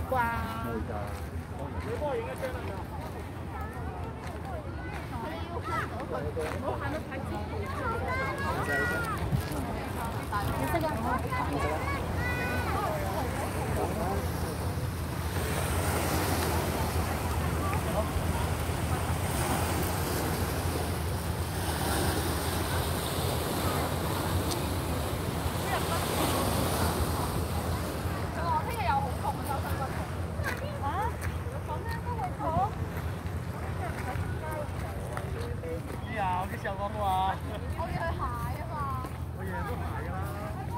啩？ 係㗎。你幫我影一張得唔得？ 唔好行得太前。你識㗎？唔識啊？ 我幾時有講過啊？ 我要去鞋啊嘛。 我日日都鞋㗎啦。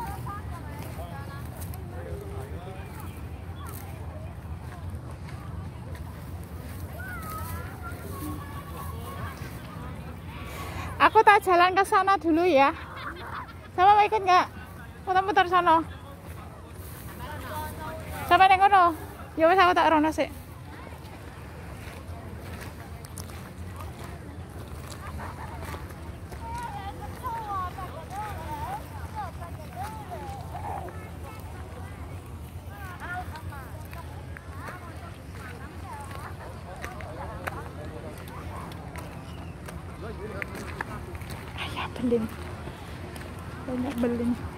Aku tak jalan ke sana dulu ya. Sama mau ikut nggak? Muter-muter sono. Sampai neng kono. Ya wes aku tak rono sih. Ayah beling, banyak beling.